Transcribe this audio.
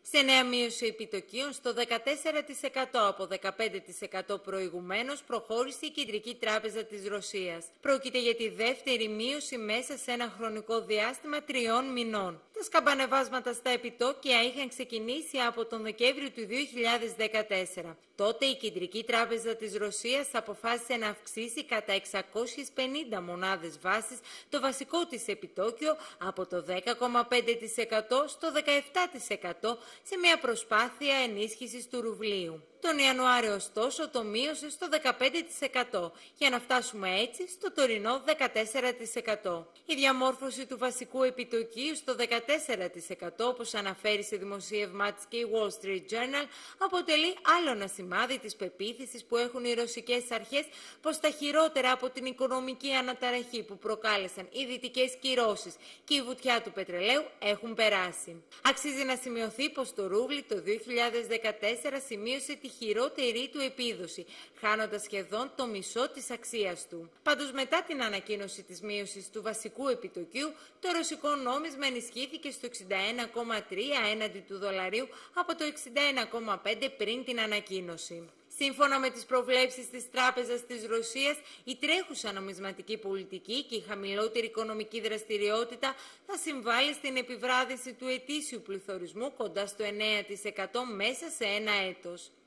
σε νέα μείωση επιτοκίων στο 14% από 15% προηγουμένως προχώρησε η Κεντρική Τράπεζα της Ρωσίας. Πρόκειται για τη δεύτερη μείωση μέσα σε ένα χρονικό διάστημα 3 μηνών. Τα σκαμπανεβάσματα στα επιτόκια είχαν ξεκινήσει από τον Δεκέμβριο του 2014. Τότε η Κεντρική Τράπεζα της Ρωσίας αποφάσισε να αυξήσει κατά 650 μονάδες βάσης το βασικό της επιτόκιο από το 10,5% στο 17% σε μια προσπάθεια ενίσχυσης του ρουβλίου. Τον Ιανουάριο, ωστόσο, το μείωσε στο 15% για να φτάσουμε έτσι στο τωρινό 14%. Η διαμόρφωση του βασικού επιτοκίου στο 14%, όπως αναφέρει σε δημοσίευμά της και η Wall Street Journal, αποτελεί άλλο ένα σημάδι της πεποίθησης που έχουν οι ρωσικές αρχές πως τα χειρότερα από την οικονομική αναταραχή που προκάλεσαν οι δυτικές κυρώσεις και η βουτιά του πετρελαίου έχουν περάσει. Αξίζει να σημειωθεί πως το ρούβλι το 2014 σημείωσε τη χειρότερη του επίδοση, χάνοντας σχεδόν το μισό της αξίας του. Πάντως, μετά την ανακοίνωση της μείωσης του βασικού επιτοκίου, το ρωσικό νόμισμα ενισχύθηκε στο 61,3 έναντι του δολαρίου από το 61,5 πριν την ανακοίνωση. Σύμφωνα με τις προβλέψεις της Τράπεζας της Ρωσίας, η τρέχουσα νομισματική πολιτική και η χαμηλότερη οικονομική δραστηριότητα θα συμβάλλει στην επιβράδυνση του ετήσιου πληθωρισμού κοντά στο 9% μέσα σε ένα έτος.